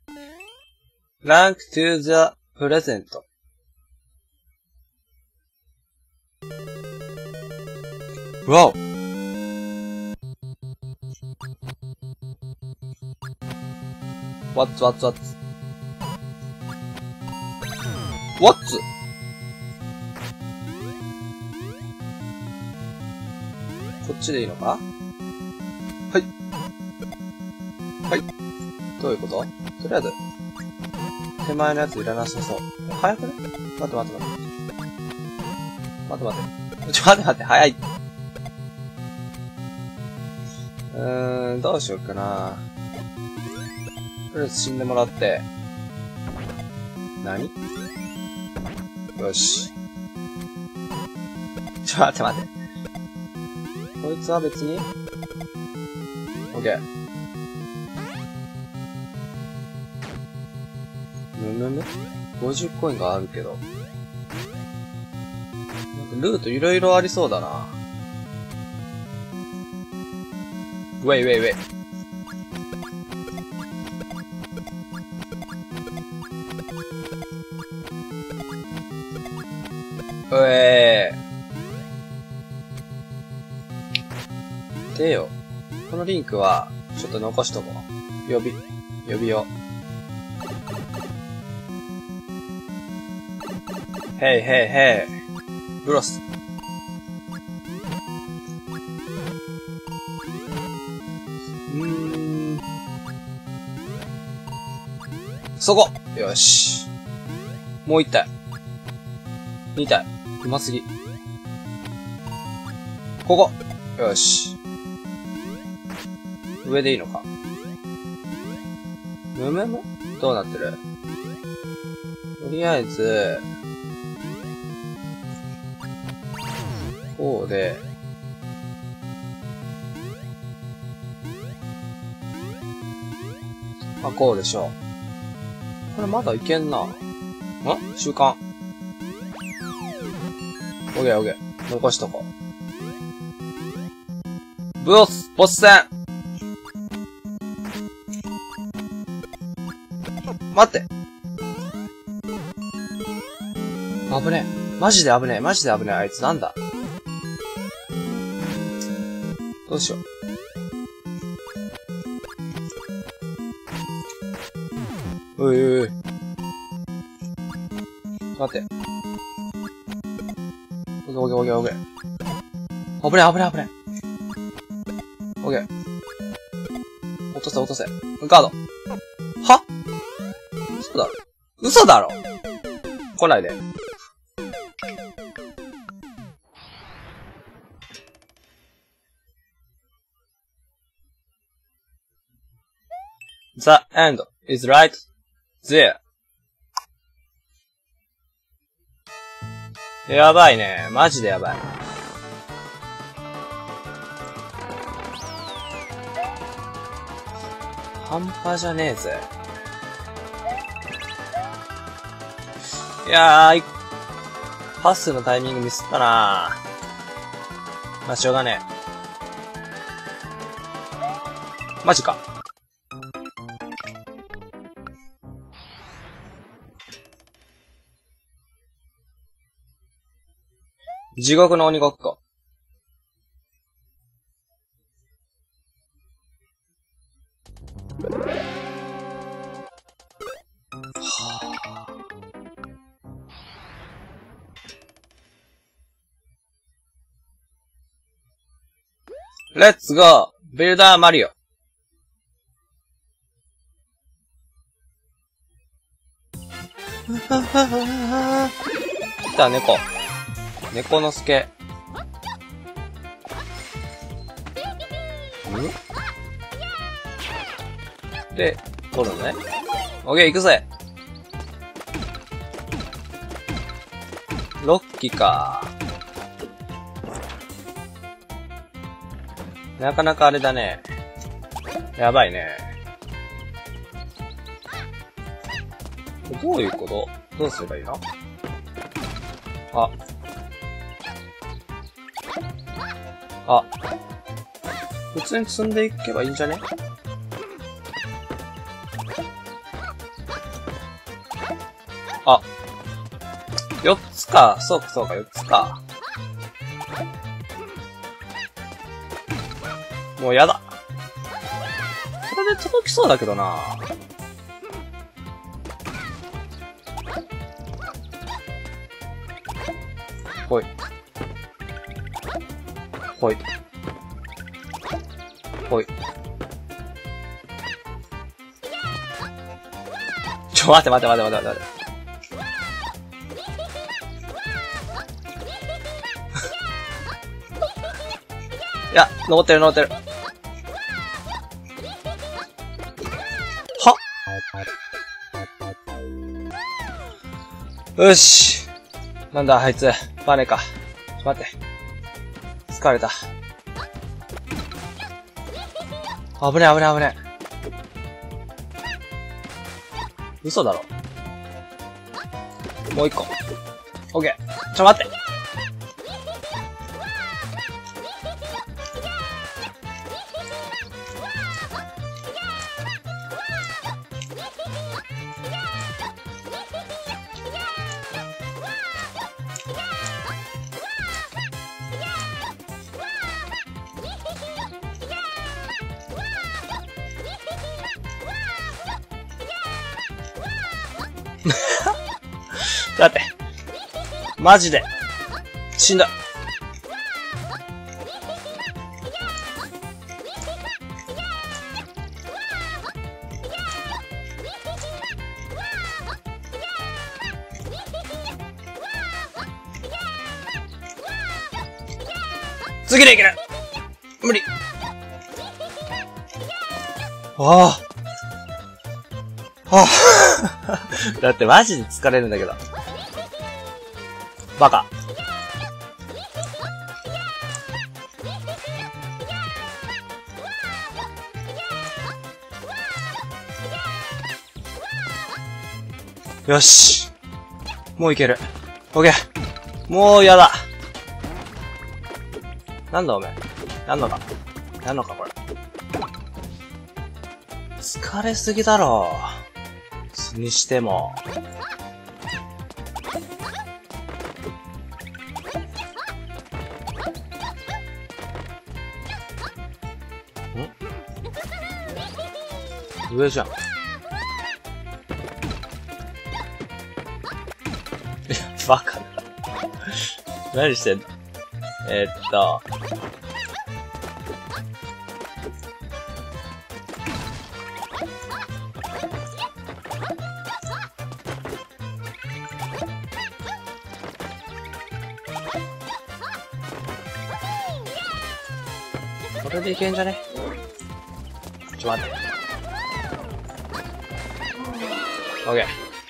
Rank to the present. Wow! What?こっちでいいのか？はい。はい。どういうこと？とりあえず、手前のやついらなさそう。早くね？待って。待って、早い。どうしようかな。とりあえず死んでもらって。何？よし。待って。こいつは別に？オッケー。50コインがあるけど。なんかルートいろいろありそうだな。ウェイ。でよ。このリンクは、ちょっと残しとこう。呼びよ。ヘイ。ブロス。そこ！よし。もう1体。2体。うますぎ。ここ！よし。上でいいのか？どうなってる？とりあえず、こうで、こうでしょう。これまだいけんな。習慣。オッケー。残しとこう。ボス戦！待って。危ねえ。マジで危ねえ、あいつなんだ。どうしよう。おい。待って。オッケー。危ねえ。オッケー。落とせ。ガード。は？嘘だろ。来ないで。The end is right there. やばいね。マジでやばい。半端じゃねえぜ。いやー、パスのタイミングミスったなぁ。まあ、しょうがねえ。マジか。地獄の鬼ごっこ。レッツゴービルダーマリオ。来た、猫の助。で、取るのね。オッケー、行くぜ。6機か。なかなかあれだね。やばいね。どういうこと？どうすればいいの？普通に積んでいけばいいんじゃね？ あ。4つか。そうか、そうか、4つか。もうやだ。これで届きそうだけどな。ほい。ほい。ほい。待って待って待って待って待って。いや、登ってる登ってる。はっ。よし。なんだ、あいつ。バネか。待って。疲れた。危ね危ね危ね。嘘だろ。もう一個。オッケー。待って。だって、マジで、死んだ。次でいける。無理。ああ。ああ。だってマジで疲れるんだけど。バカ。よし。もういける。オッケー。もうやだ。なんだおめえ。やんのか。やんのかこれ。疲れすぎだろ。にしても。上じゃん。いや、バカだ。何してんの？これでいけんじゃね？ちょ、待って。オッケ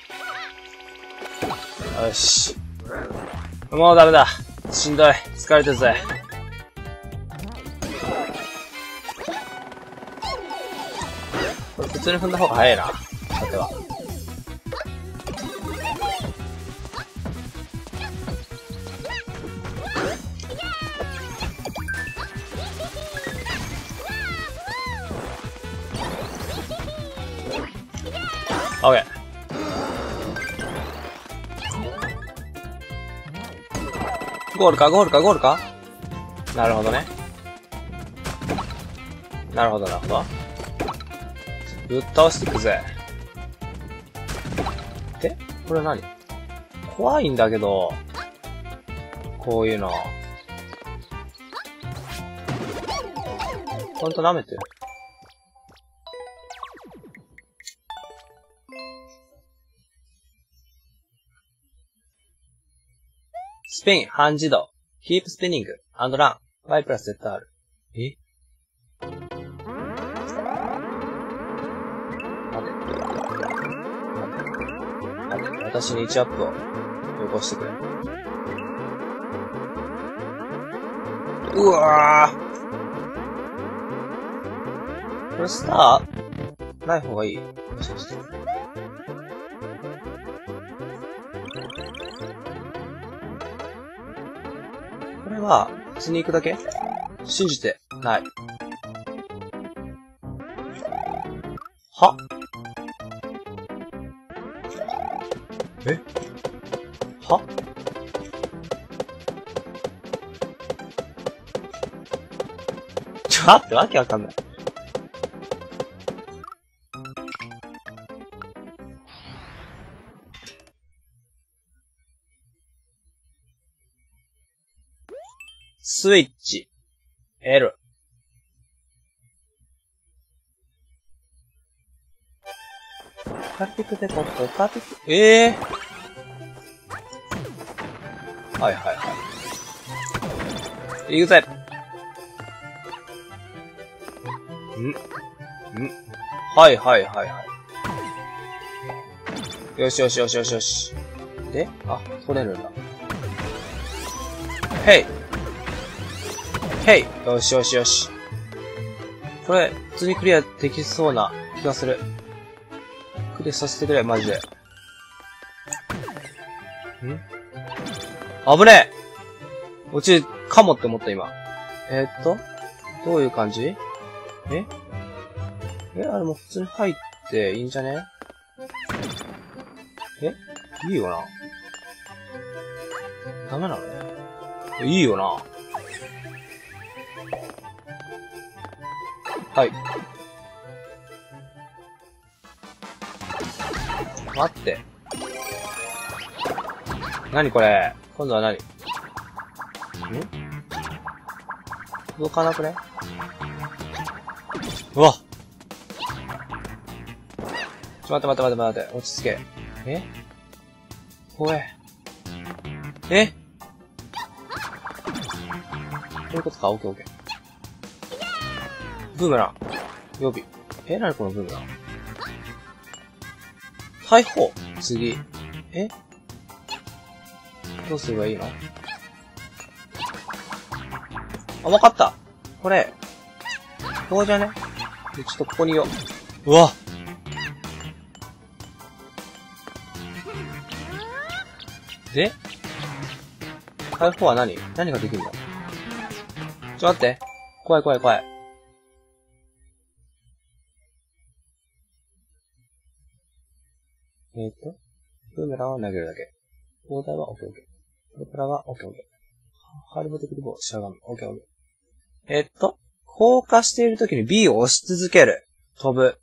ー。よし。もうダメだ。しんどい。疲れてるぜ。これ普通に踏んだ方が早いな。さては。オッケー。ゴールかゴールかゴールか。なるほどね。なるほどなるほど。ぶっ倒していくぜ。でこれ何？怖いんだけど、こういうの。ほんと舐めてる。スピン、半自動。Keep spinning and run. Y プラス ZR。え？待て。私に1アップをよこしてくれ。うわぁ。これスターない方がいい。もしかして。これは、普通に行くだけ？信じてない。は？ えは待って、わけわかんない。スイッチ。L。カピクでここ、カピク。はいはいはい。行くぜ。はいはいはいはい。よしよしよしよしよし。で、あ、取れるんだ。へい。へい。よしよしよし。これ、普通にクリアできそうな気がする。クリアさせてくれ、マジで。危ねえ落ちるかもって思った、今。どういう感じ？あれも普通に入っていいんじゃね？いいよな。ダメなの？いいよな。はい。待って。何これ？今度は何？動かなくね？うわっ！待って。落ち着け。怖え。どういうことか？オッケー。ブーメラン。予備。何このブーメラン。大砲。次。どうすればいいの？あ、わかった。これ。こうじゃね？ちょっとここにいよう。うわ！で大砲は何ができるの？ちょっと待って。怖い。ブーメランは投げるだけ。砲台はオッケー。プロペラはオッケー。ハールボテクリボー、しゃがむ。オッケー。降下しているときに B を押し続ける。飛ぶ。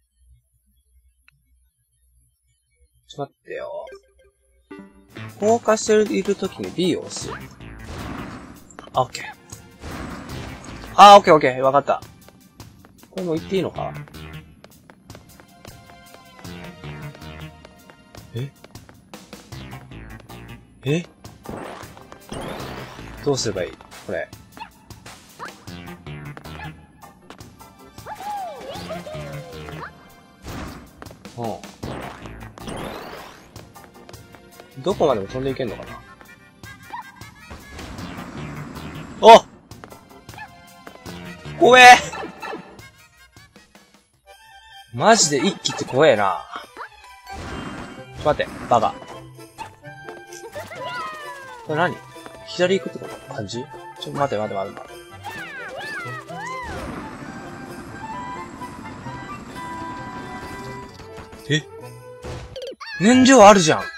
ちょっと待ってよ。降下しているときに B を押す。オッケー。オッケー。わかった。これも言っていいのか？どうすればいい？これ。どこまでも飛んでいけんのかな？お！怖え！マジで一気って怖えな。待って、バカ。これ何？左行くってこと感じ？ちょっと待って。燃料あるじゃん。